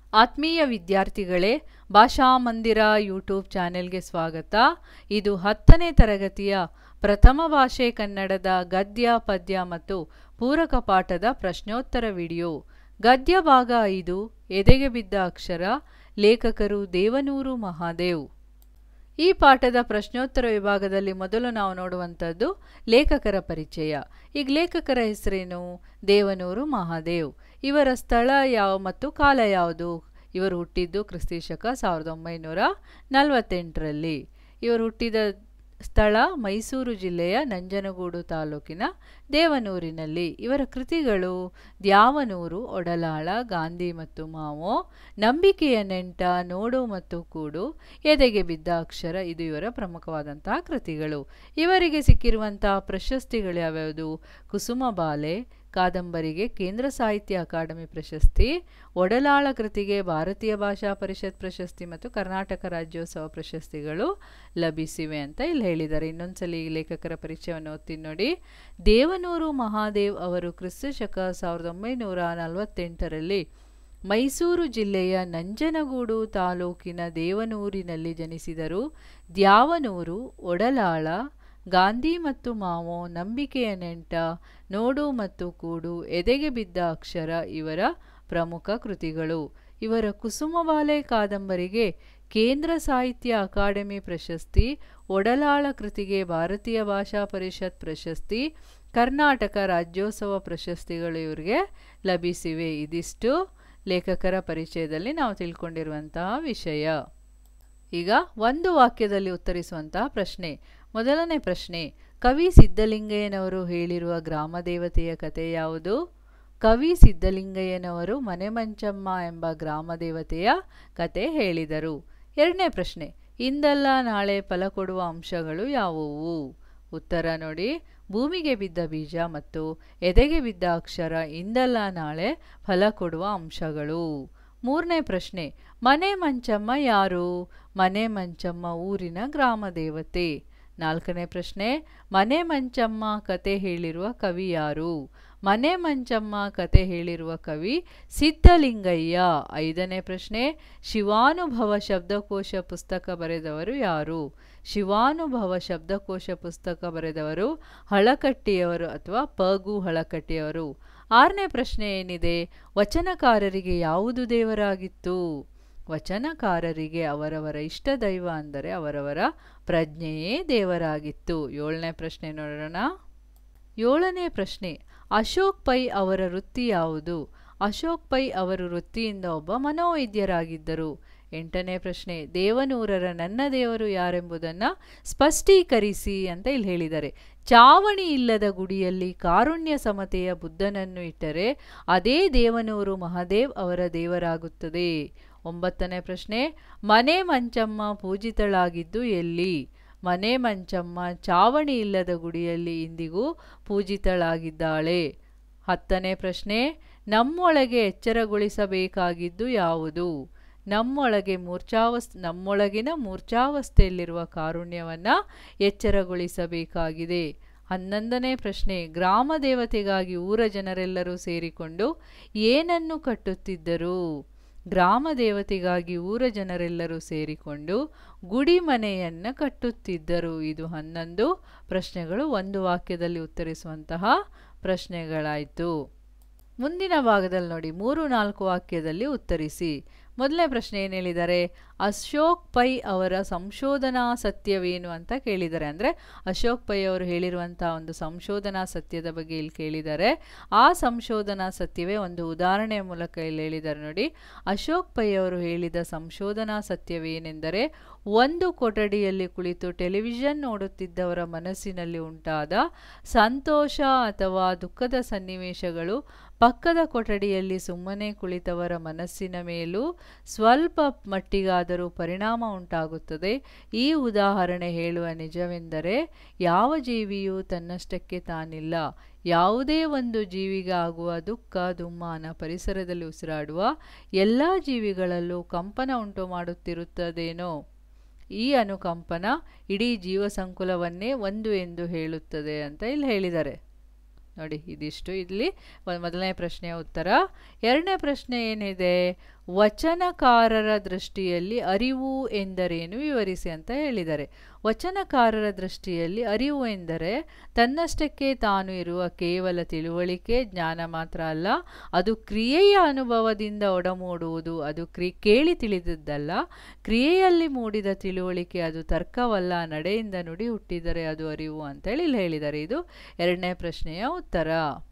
ಆತ್ಮೀಯ ವಿದ್ಯಾರ್ಥಿಗಳೇ, ಭಾಷಾ ಮಂದಿರ ಯೂಟ್ಯೂಬ್ ಚಾನೆಲ್ಗೆ ಸ್ವಾಗತ. ಇದು 10ನೇ ತರಗತಿಯ ಪ್ರಥಮ ಭಾಷೆ ಕನ್ನಡದ ಗದ್ಯ, ಪದ್ಯ ಮತ್ತು ಪೂರಕ ಪಾಠದ ಪ್ರಶ್ನೋತ್ತರ ವಿಡಿಯೋ. ಗದ್ಯ ಭಾಗ 5, ಎದೆಗೆ ಬಿದ್ದ ಅಕ್ಷರ. ಲೇಖಕರು ದೇವನೂರು ಮಹಾದೇವ್. ಈ ಪಾಠದ ಪ್ರಶ್ನೋತ್ತರ ವಿಭಾಗದಲ್ಲಿ ಮೊದಲು ನಾವು ನೋಡುವಂಥದ್ದು ಲೇಖಕರ ಪರಿಚಯ. ಈಗ ಲೇಖಕರ ಹೆಸರೇನು? ದೇವನೂರು ಮಹಾದೇವ್. ಇವರ ಸ್ಥಳ ಮತ್ತು ಕಾಲ ಯಾವುದು? ಇವರು ಹುಟ್ಟಿದ್ದು ಕ್ರಿಸ್ತಿಶಕ 1948ರಲ್ಲಿ. ಇವರು ಹುಟ್ಟಿದ ಸ್ಥಳ ಮೈಸೂರು ಜಿಲ್ಲೆಯ ನಂಜನಗೂಡು ತಾಲೂಕಿನ ದೇವನೂರಿನಲ್ಲಿ. ಇವರ ಕೃತಿಗಳು ದ್ಯಾವನೂರು, ಒಡಲಾಳ, ಗಾಂಧಿ ಮತ್ತು ಮಾವೋ, ನಂಬಿಕೆಯ ನೆಂಟ, ನೋಡು ಮತ್ತು ಕೂಡು, ಎದೆಗೆ ಬಿದ್ದ ಅಕ್ಷರ. ಇದು ಇವರ ಪ್ರಮುಖವಾದಂತಹ ಕೃತಿಗಳು. ಇವರಿಗೆ ಸಿಕ್ಕಿರುವಂತಹ ಪ್ರಶಸ್ತಿಗಳು ಯಾವ್ಯಾವುದು? ಕುಸುಮ ಬಾಲೆ ಕಾದಂಬರಿಗೆ ಕೇಂದ್ರ ಸಾಹಿತ್ಯ ಅಕಾಡೆಮಿ ಪ್ರಶಸ್ತಿ, ಒಡಲಾಳ ಕೃತಿಗೆ ಭಾರತೀಯ ಭಾಷಾ ಪರಿಷತ್ ಪ್ರಶಸ್ತಿ ಮತ್ತು ಕರ್ನಾಟಕ ರಾಜ್ಯೋತ್ಸವ ಪ್ರಶಸ್ತಿಗಳು ಲಭಿಸಿವೆ ಅಂತ ಇಲ್ಲಿ ಹೇಳಿದ್ದಾರೆ. ಇನ್ನೊಂದ್ಸಲಿ ಈ ಲೇಖಕರ ಪರಿಚಯವನ್ನು ಓದ್ತೀನಿ ನೋಡಿ. ದೇವನೂರು ಮಹಾದೇವ್ ಅವರು ಕ್ರಿಸ್ತಶಕ 1948ರಲ್ಲಿ ಮೈಸೂರು ಜಿಲ್ಲೆಯ ನಂಜನಗೂಡು ತಾಲೂಕಿನ ದೇವನೂರಿನಲ್ಲಿ ಜನಿಸಿದರು. ದ್ಯಾವನೂರು, ಒಡಲಾಳ, ಗಾಂಧಿ ಮತ್ತು ಮಾವೋ, ನಂಬಿಕೆಯ ನೆಂಟ, ನೋಡು ಮತ್ತು ಕೂಡು, ಎದೆಗೆ ಬಿದ್ದ ಅಕ್ಷರ ಇವರ ಪ್ರಮುಖ ಕೃತಿಗಳು. ಇವರ ಕುಸುಮಬಾಲೆ ಕಾದಂಬರಿಗೆ ಕೇಂದ್ರ ಸಾಹಿತ್ಯ ಅಕಾಡೆಮಿ ಪ್ರಶಸ್ತಿ, ಒಡಲಾಳ ಕೃತಿಗೆ ಭಾರತೀಯ ಭಾಷಾ ಪರಿಷತ್ ಪ್ರಶಸ್ತಿ, ಕರ್ನಾಟಕ ರಾಜ್ಯೋತ್ಸವ ಪ್ರಶಸ್ತಿಗಳು ಇವರಿಗೆ ಲಭಿಸಿವೆ. ಇದಿಷ್ಟು ಲೇಖಕರ ಪರಿಚಯದಲ್ಲಿ ನಾವು ತಿಳ್ಕೊಂಡಿರುವಂತಹ ವಿಷಯ. ಈಗ ಒಂದು ವಾಕ್ಯದಲ್ಲಿ ಉತ್ತರಿಸುವಂತಹ ಪ್ರಶ್ನೆ. ಮೊದಲನೇ ಪ್ರಶ್ನೆ, ಕವಿ ಸಿದ್ಧಲಿಂಗಯ್ಯನವರು ಹೇಳಿರುವ ಗ್ರಾಮ ದೇವತೆಯ ಕಥೆ ಯಾವುದು? ಕವಿ ಸಿದ್ಧಲಿಂಗಯ್ಯನವರು ಮನೆಮಂಚಮ್ಮ ಎಂಬ ಗ್ರಾಮ ದೇವತೆಯ ಕತೆ ಹೇಳಿದರು. ಎರಡನೇ ಪ್ರಶ್ನೆ, ಇಂದಲ್ಲ ನಾಳೆ ಫಲ ಕೊಡುವ ಅಂಶಗಳು ಯಾವುವು? ಉತ್ತರ ನೋಡಿ, ಭೂಮಿಗೆ ಬಿದ್ದ ಬೀಜ ಮತ್ತು ಎದೆಗೆ ಬಿದ್ದ ಅಕ್ಷರ ಇಂದಲ್ಲ ನಾಳೆ ಫಲ ಕೊಡುವ ಅಂಶಗಳು. ಮೂರನೇ ಪ್ರಶ್ನೆ, ಮನೆ ಮಂಚಮ್ಮ ಯಾರು? ಮನೆ ಮಂಚಮ್ಮ ಊರಿನ ಗ್ರಾಮ ದೇವತೆ. ನಾಲ್ಕನೇ ಪ್ರಶ್ನೆ, ಮನೆ ಮಂಚಮ್ಮ ಕತೆ ಹೇಳಿರುವ ಕವಿ ಯಾರು? ಮನೆ ಮಂಚಮ್ಮ ಕತೆ ಹೇಳಿರುವ ಕವಿ ಸಿದ್ಧಲಿಂಗಯ್ಯ. ಐದನೇ ಪ್ರಶ್ನೆ, ಶಿವಾನುಭವ ಶಬ್ದಕೋಶ ಪುಸ್ತಕ ಬರೆದವರು ಯಾರು? ಶಿವಾನುಭವ ಶಬ್ದಕೋಶ ಪುಸ್ತಕ ಬರೆದವರು ಹಳಕಟ್ಟಿಯವರು ಅಥವಾ ಪಗು ಹಳಕಟ್ಟಿಯವರು. ಆರನೇ ಪ್ರಶ್ನೆ ಏನಿದೆ? ವಚನಕಾರರಿಗೆ ಯಾವುದು ದೇವರಾಗಿತ್ತು? ವಚನಕಾರರಿಗೆ ಅವರವರ ಇಷ್ಟ ದೈವ ಅಂದರೆ ಅವರವರ ಪ್ರಜ್ಞೆಯೇ ದೇವರಾಗಿತ್ತು. ಏಳನೇ ಪ್ರಶ್ನೆ ನೋಡೋಣ. ಏಳನೇ ಪ್ರಶ್ನೆ, ಅಶೋಕ್ ಪೈ ಅವರ ವೃತ್ತಿ ಯಾವುದು? ಅಶೋಕ್ ಪೈ ಅವರು ವೃತ್ತಿಯಿಂದ ಒಬ್ಬ ಮನೋವೈದ್ಯರಾಗಿದ್ದರು. ಎಂಟನೇ ಪ್ರಶ್ನೆ, ದೇವನೂರರ ನನ್ನ ದೇವರು ಯಾರೆಂಬುದನ್ನು ಸ್ಪಷ್ಟೀಕರಿಸಿ ಅಂತ ಇಲ್ಲಿ ಹೇಳಿದ್ದಾರೆ. ಚಾವಣಿ ಇಲ್ಲದ ಗುಡಿಯಲ್ಲಿ ಕಾರುಣ್ಯ ಸಮತೆಯ ಬುದ್ಧನನ್ನು ಇಟ್ಟರೆ ಅದೇ ದೇವನೂರು ಮಹಾದೇವ್ ಅವರ ದೇವರಾಗುತ್ತದೆ. ಒಂಬತ್ತನೇ ಪ್ರಶ್ನೆ, ಮನೆ ಮಂಚಮ್ಮ ಪೂಜಿತಳಾಗಿದ್ದು ಎಲ್ಲಿ? ಮನೆ ಮಂಚಮ್ಮ ಚಾವಣಿ ಇಲ್ಲದ ಗುಡಿಯಲ್ಲಿ ಇಂದಿಗೂ ಪೂಜಿತಳಾಗಿದ್ದಾಳೆ. ಹತ್ತನೇ ಪ್ರಶ್ನೆ, ನಮ್ಮೊಳಗೆ ಎಚ್ಚರಗೊಳಿಸಬೇಕಾಗಿದ್ದು ಯಾವುದು? ನಮ್ಮೊಳಗಿನ ಮೂರ್ಛಾವಸ್ಥೆಯಲ್ಲಿರುವ ಕಾರುಣ್ಯವನ್ನು ಎಚ್ಚರಗೊಳಿಸಬೇಕಾಗಿದೆ. 11ನೇ ಪ್ರಶ್ನೆ, ಗ್ರಾಮ ದೇವತೆಗಾಗಿ ಊರ ಜನರೆಲ್ಲರೂ ಸೇರಿಕೊಂಡು ಏನನ್ನು ಕಟ್ಟುತ್ತಿದ್ದರು? ಗ್ರಾಮ ದೇವತೆಗಾಗಿ ಊರ ಜನರೆಲ್ಲರೂ ಸೇರಿಕೊಂಡು ಗುಡಿ ಮನೆಯನ್ನು ಕಟ್ಟುತ್ತಿದ್ದರು. ಇದು 11 ಪ್ರಶ್ನೆಗಳು ಒಂದು ವಾಕ್ಯದಲ್ಲಿ ಉತ್ತರಿಸುವಂತಹ ಪ್ರಶ್ನೆಗಳಾಯಿತು. ಮುಂದಿನ ಭಾಗದಲ್ಲಿ ನೋಡಿ, 3-4 ವಾಕ್ಯದಲ್ಲಿ ಉತ್ತರಿಸಿ. ಮೊದಲನೇ ಪ್ರಶ್ನೆ ಏನು ಹೇಳಿದ್ದಾರೆ? ಅಶೋಕ್ ಪೈ ಅವರ ಸಂಶೋಧನಾ ಸತ್ಯವೇನು ಅಂತ ಕೇಳಿದ್ದಾರೆ. ಅಂದರೆ ಅಶೋಕ್ ಪೈ ಅವರು ಹೇಳಿರುವಂತಹ ಒಂದು ಸಂಶೋಧನಾ ಸತ್ಯದ ಬಗ್ಗೆ ಇಲ್ಲಿ ಕೇಳಿದ್ದಾರೆ. ಆ ಸಂಶೋಧನಾ ಸತ್ಯವೇ ಒಂದು ಉದಾಹರಣೆಯ ಮೂಲಕ ಇಲ್ಲಿ ಹೇಳಿದ್ದಾರೆ ನೋಡಿ. ಅಶೋಕ್ ಪೈ ಅವರು ಹೇಳಿದ ಸಂಶೋಧನಾ ಸತ್ಯವೇನೆಂದರೆ, ಒಂದು ಕೊಠಡಿಯಲ್ಲಿ ಕುಳಿತು ಟೆಲಿವಿಷನ್ ನೋಡುತ್ತಿದ್ದವರ ಮನಸ್ಸಿನಲ್ಲಿ ಉಂಟಾದ ಸಂತೋಷ ಅಥವಾ ದುಃಖದ ಸನ್ನಿವೇಶಗಳು ಪಕ್ಕದ ಕೊಠಡಿಯಲ್ಲಿ ಸುಮ್ಮನೆ ಕುಳಿತವರ ಮನಸ್ಸಿನ ಮೇಲೂ ಸ್ವಲ್ಪ ಮಟ್ಟಿಗಾದರೂ ಪರಿಣಾಮ ಉಂಟಾಗುತ್ತದೆ. ಈ ಉದಾಹರಣೆ ಹೇಳುವ ನಿಜವೆಂದರೆ, ಯಾವ ಜೀವಿಯೂ ತನ್ನಷ್ಟಕ್ಕೆ ತಾನಿಲ್ಲ. ಯಾವುದೇ ಒಂದು ಜೀವಿಗೆ ಆಗುವ ದುಃಖ, ದುಮ್ಮಾನ ಪರಿಸರದಲ್ಲಿ ಉಸಿರಾಡುವ ಎಲ್ಲ ಜೀವಿಗಳಲ್ಲೂ ಕಂಪನ ಉಂಟು ಮಾಡುತ್ತಿರುತ್ತದೇನೋ. ಈ ಅನುಕಂಪನ ಇಡೀ ಜೀವಸಂಕುಲವನ್ನೇ ಒಂದು ಎಂದು ಹೇಳುತ್ತದೆ ಅಂತ ಇಲ್ಲಿ ಹೇಳಿದ್ದಾರೆ. ನೋಡಿ, ಇದಿಷ್ಟು ಇಲ್ಲಿ ಮೊದಲನೇ ಪ್ರಶ್ನೆಯ ಉತ್ತರ. ಎರಡನೇ ಪ್ರಶ್ನೆ ಏನಿದೆ? ವಚನಕಾರರ ದೃಷ್ಟಿಯಲ್ಲಿ ಅರಿವು ಎಂದರೇನು ವಿವರಿಸಿ ಅಂತ ಹೇಳಿದ್ದಾರೆ. ವಚನಕಾರರ ದೃಷ್ಟಿಯಲ್ಲಿ ಅರಿವು ಎಂದರೆ ತನ್ನಷ್ಟಕ್ಕೆ ತಾನು ಇರುವ ಕೇವಲ ತಿಳುವಳಿಕೆ ಜ್ಞಾನ ಮಾತ್ರ ಅಲ್ಲ, ಅದು ಕ್ರಿಯೆಯ ಅನುಭವದಿಂದ ಒಡಮೂಡುವುದು. ಅದು ಕೇಳಿ ತಿಳಿದದ್ದಲ್ಲ, ಕ್ರಿಯೆಯಲ್ಲಿ ಮೂಡಿದ ತಿಳುವಳಿಕೆ. ಅದು ತರ್ಕವಲ್ಲ, ನಡೆಯಿಂದ ನುಡಿ ಹುಟ್ಟಿದರೆ ಅದು ಅರಿವು ಅಂತೇಳಿ ಇಲ್ಲಿ ಹೇಳಿದ್ದಾರೆ. ಇದು 2ನೇ ಪ್ರಶ್ನೆಯ ಉತ್ತರ.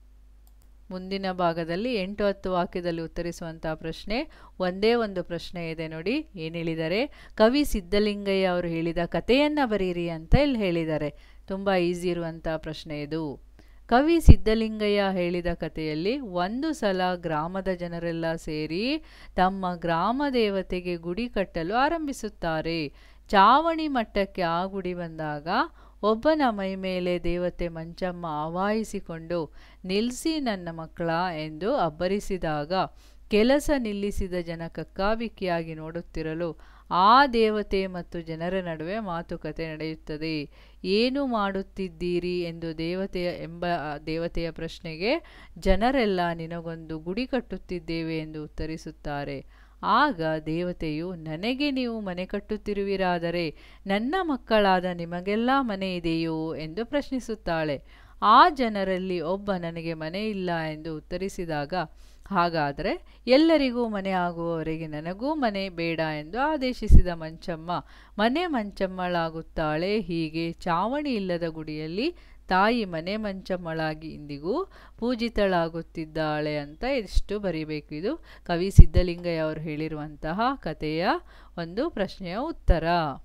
ಮುಂದಿನ ಭಾಗದಲ್ಲಿ 8-10 ವಾಕ್ಯದಲ್ಲಿ ಉತ್ತರಿಸುವಂತಹ ಪ್ರಶ್ನೆ. ಒಂದೇ ಒಂದು ಪ್ರಶ್ನೆ ಇದೆ ನೋಡಿ. ಏನು ಹೇಳಿದ್ದಾರೆ? ಕವಿ ಸಿದ್ಧಲಿಂಗಯ್ಯ ಅವರು ಹೇಳಿದ ಕಥೆಯನ್ನು ಬರೀರಿ ಅಂತ ಇಲ್ಲಿ ಹೇಳಿದ್ದಾರೆ. ತುಂಬ ಈಸಿ ಇರುವಂಥ ಪ್ರಶ್ನೆ ಇದು. ಕವಿ ಸಿದ್ಧಲಿಂಗಯ್ಯ ಹೇಳಿದ ಕಥೆಯಲ್ಲಿ ಒಂದು ಸಲ ಗ್ರಾಮದ ಜನರೆಲ್ಲ ಸೇರಿ ತಮ್ಮ ಗ್ರಾಮ ದೇವತೆಗೆ ಗುಡಿ ಕಟ್ಟಲು ಆರಂಭಿಸುತ್ತಾರೆ. ಚಾವಣಿ ಮಟ್ಟಕ್ಕೆ ಆ ಗುಡಿ ಬಂದಾಗ ಒಬ್ಬನ ಮೈ ಮೇಲೆ ದೇವತೆ ಮಂಚಮ್ಮ ಆವಾಹಿಸಿಕೊಂಡು ನಿಲ್ಲಿಸಿ ನನ್ನ ಮಕ್ಕಳ ಎಂದು ಅಬ್ಬರಿಸಿದಾಗ ಕೆಲಸ ನಿಲ್ಲಿಸಿದ ಜನ ಕಕ್ಕಾಬಿಕ್ಕಿಯಾಗಿ ನೋಡುತ್ತಿರಲು ಆ ದೇವತೆ ಮತ್ತು ಜನರ ನಡುವೆ ಮಾತುಕತೆ ನಡೆಯುತ್ತದೆ. ಏನು ಮಾಡುತ್ತಿದ್ದೀರಿ ಎಂದು ದೇವತೆಯ ಪ್ರಶ್ನೆಗೆ ಜನರೆಲ್ಲ ನಿನಗೊಂದು ಗುಡಿ ಕಟ್ಟುತ್ತಿದ್ದೇವೆ ಎಂದು ಉತ್ತರಿಸುತ್ತಾರೆ. ಆಗ ದೇವತೆಯು, ನನಗೆ ನೀವು ಮನೆ ಕಟ್ಟುತ್ತಿರುವಿರಾದರೆ ನನ್ನ ಮಕ್ಕಳಾದ ನಿಮಗೆಲ್ಲ ಮನೆ ಇದೆಯೋ ಎಂದು ಪ್ರಶ್ನಿಸುತ್ತಾಳೆ. ಆ ಜನರಲ್ಲಿ ಒಬ್ಬ ನನಗೆ ಮನೆ ಇಲ್ಲ ಎಂದು ಉತ್ತರಿಸಿದಾಗ, ಹಾಗಾದರೆ ಎಲ್ಲರಿಗೂ ಮನೆ ಆಗುವವರೆಗೆ ನನಗೂ ಮನೆ ಬೇಡ ಎಂದು ಆದೇಶಿಸಿದ ಮಂಚಮ್ಮ ಮನೆ ಮಂಚಮ್ಮಳಾಗುತ್ತಾಳೆ. ಹೀಗೆ ಚಾವಣಿ ಇಲ್ಲದ ಗುಡಿಯಲ್ಲಿ ತಾಯಿ ಮನೆ ಮಂಚಮ್ಮಳಾಗಿ ಇಂದಿಗೂ ಪೂಜಿತಳಾಗುತ್ತಿದ್ದಾಳೆ ಅಂತ ಇಷ್ಟು ಬರೀಬೇಕು. ಇದು ಕವಿ ಸಿದ್ಧಲಿಂಗಯ್ಯ ಅವರು ಹೇಳಿರುವಂತಹ ಕಥೆಯ ಒಂದು ಪ್ರಶ್ನೆಯ ಉತ್ತರ.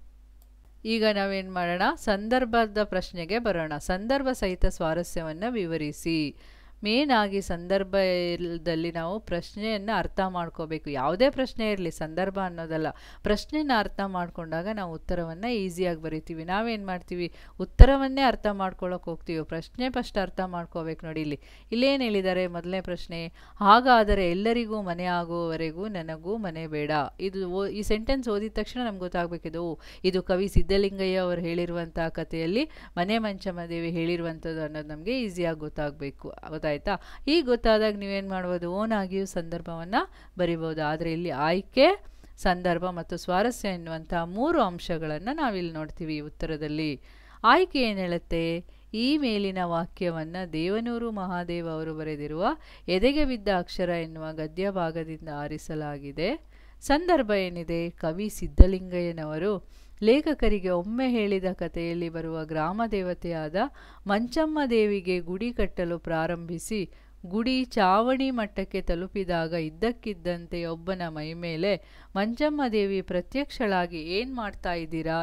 ಈಗ ನಾವೇನು ಮಾಡೋಣ? ಸಂದರ್ಭದ ಪ್ರಶ್ನೆಗೆ ಬರೋಣ. ಸಂದರ್ಭ ಸಹಿತ ಸ್ವಾರಸ್ಯವನ್ನು ವಿವರಿಸಿ. ಮೇನ್ ಆಗಿ ಸಂದರ್ಭದಲ್ಲಿ ನಾವು ಪ್ರಶ್ನೆಯನ್ನು ಅರ್ಥ ಮಾಡ್ಕೋಬೇಕು. ಯಾವುದೇ ಪ್ರಶ್ನೆ ಇರಲಿ, ಸಂದರ್ಭ ಅನ್ನೋದಲ್ಲ, ಪ್ರಶ್ನೆನ ಅರ್ಥ ಮಾಡ್ಕೊಂಡಾಗ ನಾವು ಉತ್ತರವನ್ನು ಈಸಿಯಾಗಿ ಬರಿತೀವಿ. ನಾವೇನು ಮಾಡ್ತೀವಿ? ಉತ್ತರವನ್ನೇ ಅರ್ಥ ಮಾಡ್ಕೊಳ್ಳೋಕೆ ಹೋಗ್ತೀವಿ. ಪ್ರಶ್ನೆ ಫಸ್ಟ್ ಅರ್ಥ ಮಾಡ್ಕೋಬೇಕು. ನೋಡಿ, ಇಲ್ಲೇನು ಹೇಳಿದ್ದಾರೆ? ಮೊದಲನೇ ಪ್ರಶ್ನೆ, ಹಾಗಾದರೆ ಎಲ್ಲರಿಗೂ ಮನೆ ಆಗುವವರೆಗೂ ನನಗೂ ಮನೆ ಬೇಡ. ಈ ಸೆಂಟೆನ್ಸ್ ಓದಿದ ತಕ್ಷಣ ನಮ್ಗೆ ಗೊತ್ತಾಗಬೇಕಿದು ಇದು ಕವಿ ಸಿದ್ಧಲಿಂಗಯ್ಯ ಅವರು ಹೇಳಿರುವಂತಹ ಕಥೆಯಲ್ಲಿ ಮನೆ ಮಂಚಮ್ಮ ದೇವಿ ಹೇಳಿರುವಂಥದ್ದು ಅನ್ನೋದು ನಮಗೆ ಈಸಿಯಾಗಿ ಗೊತ್ತಾಗಬೇಕು. ಆಯ್ತಾ? ಈಗ ಗೊತ್ತಾದಾಗ ನೀವೇನು ಮಾಡ್ಬೋದು? ಓನಾಗಿಯೂ ಸಂದರ್ಭವನ್ನು ಬರಿಬೋದು. ಆದರೆ ಇಲ್ಲಿ ಆಯ್ಕೆ, ಸಂದರ್ಭ ಮತ್ತು ಸ್ವಾರಸ್ಯ ಎನ್ನುವಂಥ 3 ಅಂಶಗಳನ್ನು ನಾವಿಲ್ಲಿ ನೋಡ್ತೀವಿ ಈ ಉತ್ತರದಲ್ಲಿ. ಆಯ್ಕೆ ಏನು ಹೇಳುತ್ತೆ? ಈ ಮೇಲಿನ ವಾಕ್ಯವನ್ನು ದೇವನೂರು ಮಹಾದೇವ ಅವರು ಬರೆದಿರುವ ಎದೆಗೆ ಬಿದ್ದ ಅಕ್ಷರ ಎನ್ನುವ ಗದ್ಯ ಭಾಗದಿಂದ ಆರಿಸಲಾಗಿದೆ. ಸಂದರ್ಭ ಏನಿದೆ? ಕವಿ ಸಿದ್ಧಲಿಂಗಯ್ಯನವರು ಲೇಖಕರಿಗೆ ಒಮ್ಮೆ ಹೇಳಿದ ಕಥೆಯಲ್ಲಿ ಬರುವ ಗ್ರಾಮ ದೇವತೆಯಾದ ಮಂಚಮ್ಮ ದೇವಿಗೆ ಗುಡಿ ಕಟ್ಟಲು ಪ್ರಾರಂಭಿಸಿ ಗುಡಿ ಚಾವಣಿ ಮಟ್ಟಕ್ಕೆ ತಲುಪಿದಾಗ ಇದ್ದಕ್ಕಿದ್ದಂತೆ ಒಬ್ಬನ ಮೈಮೇಲೆ ಮಂಚಮ್ಮ ದೇವಿ ಪ್ರತ್ಯಕ್ಷಳಾಗಿ ಏನು ಮಾಡ್ತಾ ಇದ್ದೀರಾ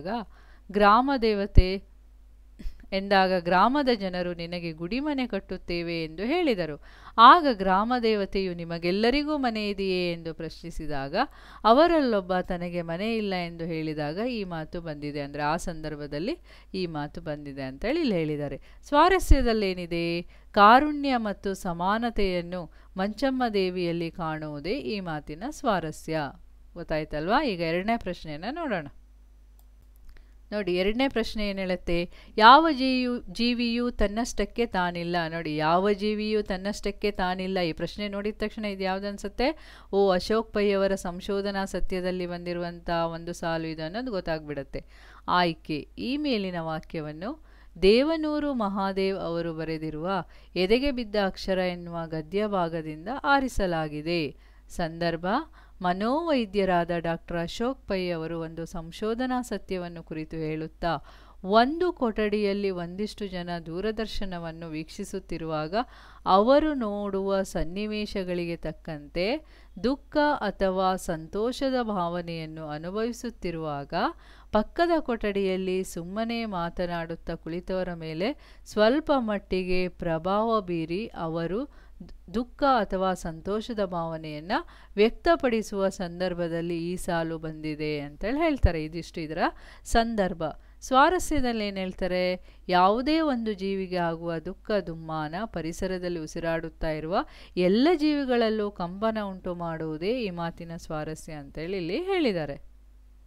ಎಂದಾಗ ಗ್ರಾಮದ ಜನರು ನಿನಗೆ ಗುಡಿಮನೆ ಕಟ್ಟುತ್ತೇವೆ ಎಂದು ಹೇಳಿದರು. ಆಗ ಗ್ರಾಮ ದೇವತೆಯು ನಿಮಗೆಲ್ಲರಿಗೂ ಮನೆ ಇದೆಯೇ ಎಂದು ಪ್ರಶ್ನಿಸಿದಾಗ ಅವರಲ್ಲೊಬ್ಬ ತನಗೆ ಮನೆ ಇಲ್ಲ ಎಂದು ಹೇಳಿದಾಗ ಈ ಮಾತು ಬಂದಿದೆ. ಅಂದರೆ ಆ ಸಂದರ್ಭದಲ್ಲಿ ಈ ಮಾತು ಬಂದಿದೆ ಅಂತೇಳಿ ಇಲ್ಲಿ ಹೇಳಿದ್ದಾರೆ. ಸ್ವಾರಸ್ಯದಲ್ಲೇನಿದೆ? ಕಾರುಣ್ಯ ಮತ್ತು ಸಮಾನತೆಯನ್ನು ಮಂಚಮ್ಮ ದೇವಿಯಲ್ಲಿ ಕಾಣುವುದೇ ಈ ಮಾತಿನ ಸ್ವಾರಸ್ಯ. ಗೊತ್ತಾಯ್ತಲ್ವಾ? ಈಗ 2ನೇ ಪ್ರಶ್ನೆಯನ್ನು ನೋಡೋಣ. ನೋಡಿ, 2ನೇ ಪ್ರಶ್ನೆ ಏನು ಹೇಳುತ್ತೆ? ಯಾವ ಜೀವಿಯೂ ತನ್ನಷ್ಟಕ್ಕೆ ತಾನಿಲ್ಲ. ನೋಡಿ, ಯಾವ ಜೀವಿಯೂ ತನ್ನಷ್ಟಕ್ಕೆ ತಾನಿಲ್ಲ. ಈ ಪ್ರಶ್ನೆ ನೋಡಿದ ತಕ್ಷಣ ಇದು ಯಾವ್ದು ಅನ್ಸುತ್ತೆ? ಅಶೋಕ್ ಪೈ ಅವರ ಸಂಶೋಧನಾ ಸತ್ಯದಲ್ಲಿ ಬಂದಿರುವಂಥ ಒಂದು ಸಾಲು ಇದು ಅನ್ನೋದು ಗೊತ್ತಾಗ್ಬಿಡುತ್ತೆ. ಆಯ್ಕೆ, ಈ ಮೇಲಿನ ವಾಕ್ಯವನ್ನು ದೇವನೂರು ಮಹಾದೇವ್ ಅವರು ಬರೆದಿರುವ ಎದೆಗೆ ಬಿದ್ದ ಅಕ್ಷರ ಎನ್ನುವ ಗದ್ಯ ಭಾಗದಿಂದ ಆರಿಸಲಾಗಿದೆ. ಸಂದರ್ಭ, ಮನೋವೈದ್ಯರಾದ ಡಾಕ್ಟರ್ ಅಶೋಕ್ ಪೈ ಅವರು ಒಂದು ಸಂಶೋಧನಾ ಸತ್ಯವನ್ನು ಕುರಿತು ಹೇಳುತ್ತಾ, ಒಂದು ಕೊಠಡಿಯಲ್ಲಿ ಒಂದಿಷ್ಟು ಜನ ದೂರದರ್ಶನವನ್ನು ವೀಕ್ಷಿಸುತ್ತಿರುವಾಗ ಅವರು ನೋಡುವ ಸನ್ನಿವೇಶಗಳಿಗೆ ತಕ್ಕಂತೆ ದುಃಖ ಅಥವಾ ಸಂತೋಷದ ಭಾವನೆಯನ್ನು ಅನುಭವಿಸುತ್ತಿರುವಾಗ ಪಕ್ಕದ ಕೊಠಡಿಯಲ್ಲಿ ಸುಮ್ಮನೆ ಮಾತನಾಡುತ್ತಾ ಕುಳಿತವರ ಮೇಲೆ ಸ್ವಲ್ಪ ಮಟ್ಟಿಗೆ ಪ್ರಭಾವ ಬೀರಿ ಅವರು ದುಃಖ ಅಥವಾ ಸಂತೋಷದ ಭಾವನೆಯನ್ನು ವ್ಯಕ್ತಪಡಿಸುವ ಸಂದರ್ಭದಲ್ಲಿ ಈ ಸಾಲು ಬಂದಿದೆ ಅಂತೇಳಿ ಹೇಳ್ತಾರೆ. ಇದಿಷ್ಟು ಇದರ ಸಂದರ್ಭ. ಸ್ವಾರಸ್ಯದಲ್ಲಿ ಏನು ಹೇಳ್ತಾರೆ? ಯಾವುದೇ ಒಂದು ಜೀವಿಗೆ ಆಗುವ ದುಃಖ ದುಮ್ಮಾನ ಪರಿಸರದಲ್ಲಿ ಉಸಿರಾಡುತ್ತಾ ಇರುವ ಎಲ್ಲ ಜೀವಿಗಳಲ್ಲೂ ಕಂಪನ ಉಂಟು ಮಾಡುವುದೇ ಈ ಮಾತಿನ ಸ್ವಾರಸ್ಯ ಅಂತೇಳಿ ಇಲ್ಲಿ ಹೇಳಿದ್ದಾರೆ.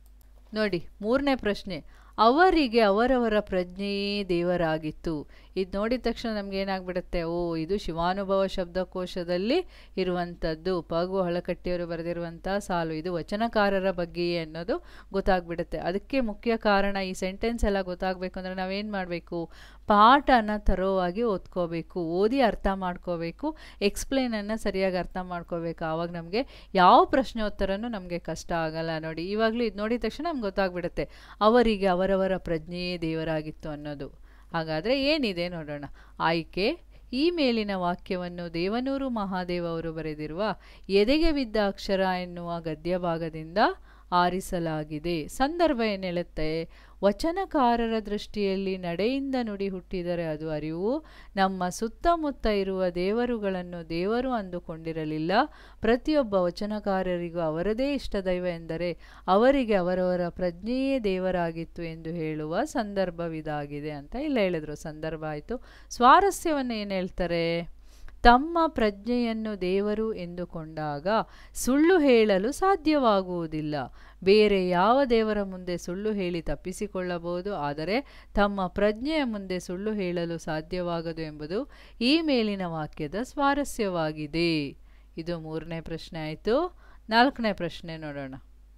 ನೋಡಿ ಮೂರನೇ ಪ್ರಶ್ನೆ, ಅವರಿಗೆ ಅವರವರ ಪ್ರಜ್ಞೆಯೇ ದೇವರಾಗಿತ್ತು. ಇದು ನೋಡಿದ ತಕ್ಷಣ ನಮ್ಗೆ ಏನಾಗ್ಬಿಡುತ್ತೆ, ಓ ಇದು ಶಿವಾನುಭವ ಶಬ್ದಕೋಶದಲ್ಲಿ ಇರುವಂಥದ್ದು, ಪಗು ಹಳಕಟ್ಟಿಯವರು ಬರೆದಿರುವಂಥ ಸಾಲು, ಇದು ವಚನಕಾರರ ಬಗ್ಗೆಯೇ ಅನ್ನೋದು ಗೊತ್ತಾಗ್ಬಿಡುತ್ತೆ. ಅದಕ್ಕೆ ಮುಖ್ಯ ಕಾರಣ ಈ ಸೆಂಟೆನ್ಸ್ ಎಲ್ಲ ಗೊತ್ತಾಗಬೇಕು ಅಂದರೆ ನಾವೇನು ಮಾಡಬೇಕು, ಪಾಠನ ತರೋವಾಗಿ ಓದ್ಕೋಬೇಕು, ಓದಿ ಅರ್ಥ ಮಾಡ್ಕೋಬೇಕು, ಎಕ್ಸ್ಪ್ಲೇನನ್ನು ಸರಿಯಾಗಿ ಅರ್ಥ ಮಾಡ್ಕೋಬೇಕು. ಆವಾಗ ನಮಗೆ ಯಾವ ಪ್ರಶ್ನೋತ್ತರನೂ ನಮಗೆ ಕಷ್ಟ ಆಗಲ್ಲ. ನೋಡಿ ಇವಾಗಲೂ ಇದು ನೋಡಿದ ತಕ್ಷಣ ನಮ್ಗೆ ಗೊತ್ತಾಗ್ಬಿಡುತ್ತೆ, ಅವರಿಗೆ ಅವರವರ ಪ್ರಜ್ಞೆಯೇ ದೇವರಾಗಿತ್ತು ಅನ್ನೋದು. ಹಾಗಾದರೆ ಏನಿದೆ ನೋಡೋಣ. ಆಯ್ಕೆ, ಈ ಮೇಲಿನ ವಾಕ್ಯವನ್ನು ದೇವನೂರು ಮಹಾದೇವ ಅವರು ಬರೆದಿರುವ ಎದೆಗೆ ಬಿದ್ದ ಅಕ್ಷರ ಎನ್ನುವ ಗದ್ಯ ಭಾಗದಿಂದ ಆರಿಸಲಾಗಿದೆ. ಸಂದರ್ಭ ಏನು ಹೇಳುತ್ತೆ, ವಚನಕಾರರ ದೃಷ್ಟಿಯಲ್ಲಿ ನಡೆಯಿಂದ ನುಡಿ ಹುಟ್ಟಿದರೆ ಅದು ಅರಿವು. ನಮ್ಮ ಸುತ್ತಮುತ್ತ ಇರುವ ದೇವರುಗಳನ್ನು ದೇವರು ಅಂದುಕೊಂಡಿರಲಿಲ್ಲ. ಪ್ರತಿಯೊಬ್ಬ ವಚನಕಾರರಿಗೂ ಅವರದೇ ಇಷ್ಟ ದೈವ ಎಂದರೆ ಅವರಿಗೆ ಅವರವರ ಪ್ರಜ್ಞೆಯೇ ದೇವರಾಗಿತ್ತು ಎಂದು ಹೇಳುವ ಸಂದರ್ಭವಿದಾಗಿದೆ ಅಂತ ಇಲ್ಲ ಹೇಳಿದ್ರು. ಸಂದರ್ಭ ಆಯಿತು. ಸ್ವಾರಸ್ಯವನ್ನು ಏನು ಹೇಳ್ತಾರೆ, ತಮ್ಮ ಪ್ರಜ್ಞೆಯನ್ನು ದೇವರು ಎಂದುಕೊಂಡಾಗ ಸುಳ್ಳು ಹೇಳಲು ಸಾಧ್ಯವಾಗುವುದಿಲ್ಲ. ಬೇರೆ ಯಾವ ದೇವರ ಮುಂದೆ ಸುಳ್ಳು ಹೇಳಿ ತಪ್ಪಿಸಿಕೊಳ್ಳಬಹುದು, ಆದರೆ ತಮ್ಮ ಪ್ರಜ್ಞೆಯ ಮುಂದೆ ಸುಳ್ಳು ಹೇಳಲು ಸಾಧ್ಯವಾಗದು ಎಂಬುದು ಈ ಮೇಲಿನ ವಾಕ್ಯದ ಸ್ವಾರಸ್ಯವಾಗಿದೆ. ಇದು ಮೂರನೇ ಪ್ರಶ್ನೆ ಆಯಿತು. ನಾಲ್ಕನೇ ಪ್ರಶ್ನೆ ನೋಡೋಣ.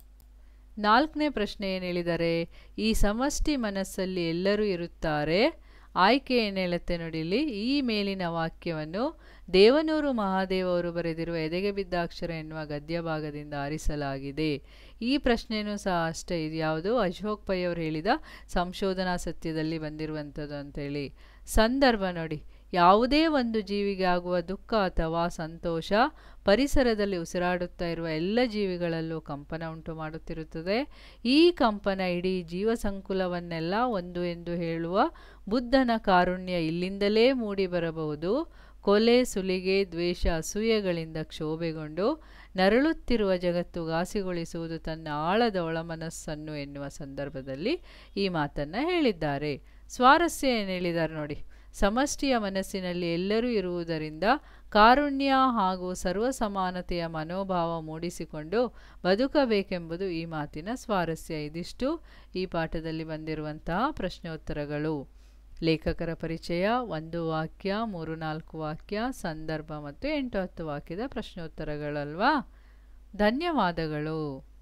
ನಾಲ್ಕನೇ ಪ್ರಶ್ನೆ ಏನು ಹೇಳಿದ್ದಾರೆ, ಈ ಸಮಷ್ಟಿ ಮನಸ್ಸಲ್ಲಿ ಎಲ್ಲರೂ ಇರುತ್ತಾರೆ. ಆಯ್ಕೆ ಏನು ಹೇಳುತ್ತೆ ನೋಡಿ ಇಲ್ಲಿ, ಈ ಮೇಲಿನ ವಾಕ್ಯವನ್ನು ದೇವನೂರು ಮಹಾದೇವ ಅವರು ಬರೆದಿರುವ ಎದೆಗೆ ಬಿದ್ದ ಅಕ್ಷರ ಎನ್ನುವ ಗದ್ಯ ಭಾಗದಿಂದ ಆರಿಸಲಾಗಿದೆ. ಈ ಪ್ರಶ್ನೆಯೂ ಸಹ ಅಷ್ಟೇ, ಇದು ಯಾವುದು ಅಶೋಕ್ ಪೈ ಅವರು ಹೇಳಿದ ಸಂಶೋಧನಾ ಸತ್ಯದಲ್ಲಿ ಬಂದಿರುವಂಥದ್ದು ಅಂತೇಳಿ. ಸಂದರ್ಭ ನೋಡಿ, ಯಾವುದೇ ಒಂದು ಜೀವಿಗೆ ಆಗುವ ದುಃಖ ಅಥವಾ ಸಂತೋಷ ಪರಿಸರದಲ್ಲಿ ಉಸಿರಾಡುತ್ತಾ ಇರುವ ಎಲ್ಲ ಜೀವಿಗಳಲ್ಲೂ ಕಂಪನ ಉಂಟು ಮಾಡುತ್ತಿರುತ್ತದೆ. ಈ ಕಂಪನ ಇಡೀ ಜೀವ ಸಂಕುಲವನ್ನೆಲ್ಲ ಒಂದು ಎಂದು ಹೇಳುವ ಬುದ್ಧನ ಕಾರುಣ್ಯ ಇಲ್ಲಿಂದಲೇ ಮೂಡಿ ಬರಬಹುದು. ಕೊಲೆ, ಸುಲಿಗೆ, ದ್ವೇಷ, ಅಸೂಯೆಗಳಿಂದ ಕ್ಷೋಭೆಗೊಂಡು ನರಳುತ್ತಿರುವ ಜಗತ್ತು ಘಾಸಿಗೊಳಿಸುವುದು ತನ್ನ ಆಳದ ಒಳಮನಸ್ಸನ್ನು ಎನ್ನುವ ಸಂದರ್ಭದಲ್ಲಿ ಈ ಮಾತನ್ನು ಹೇಳಿದ್ದಾರೆ. ಸ್ವಾರಸ್ಯ ಏನು ಹೇಳಿದ್ದಾರೆ ನೋಡಿ, ಸಮಷ್ಟಿಯ ಮನಸ್ಸಿನಲ್ಲಿ ಎಲ್ಲರೂ ಇರುವುದರಿಂದ ಕಾರುಣ್ಯ ಹಾಗೂ ಸರ್ವ ಸಮಾನತೆಯ ಮನೋಭಾವ ಮೂಡಿಸಿಕೊಂಡು ಬದುಕಬೇಕೆಂಬುದು ಈ ಮಾತಿನ ಸ್ವಾರಸ್ಯ. ಇದಿಷ್ಟು ಈ ಪಾಠದಲ್ಲಿ ಬಂದಿರುವಂತಹ ಪ್ರಶ್ನೋತ್ತರಗಳು. ಲೇಖಕರ ಪರಿಚಯ, 1 ವಾಕ್ಯ, 3-4 ವಾಕ್ಯ, ಸಂದರ್ಭ ಮತ್ತು 8-10 ವಾಕ್ಯದ ಪ್ರಶ್ನೋತ್ತರಗಳಲ್ವಾ. ಧನ್ಯವಾದಗಳು.